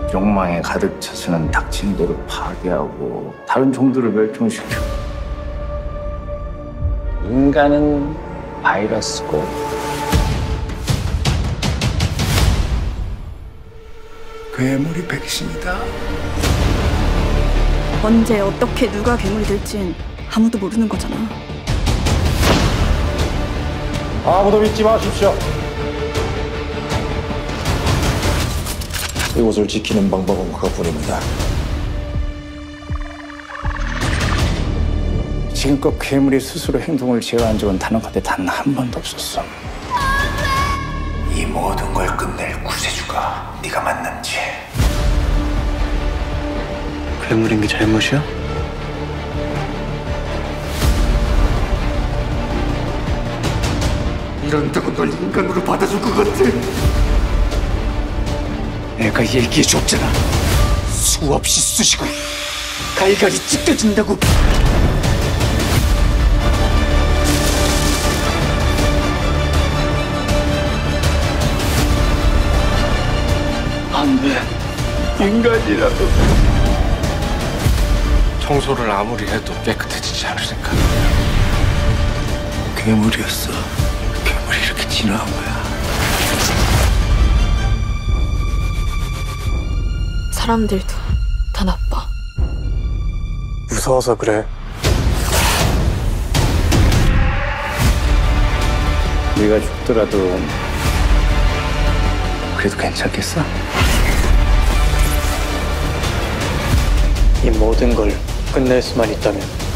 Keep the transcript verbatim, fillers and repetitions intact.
욕망에 가득 차서는 닥친도를 파괴하고 다른 종들을 멸종시켜. 인간은 바이러스고 괴물이 백신이다. 언제 어떻게 누가 괴물이 될진 아무도 모르는 거잖아. 아무도 믿지 마십시오. 이곳을 지키는 방법은 그것뿐입니다. 지금껏 괴물이 스스로 행동을 제어한 적은 단언컨대 단 한 번도 없었어. 이 모든 걸 끝낼 구세주가 네가 만났지. 괴물인 게 잘못이야? 이런다고 널 인간으로 받아줄 것 같아? 내가 얘기해줬잖아. 수없이 쑤시고 갈갈이 찢겨진다고. 안 돼. 인간이라도. 청소를 아무리 해도 깨끗해지지 않으니까. 괴물이었어. 괴물이 이렇게 진화한 거야. 사람들도 다 나빠. 무서워서 그래. 네가 죽더라도 그래도 괜찮겠어? 이 모든 걸 끝낼 수만 있다면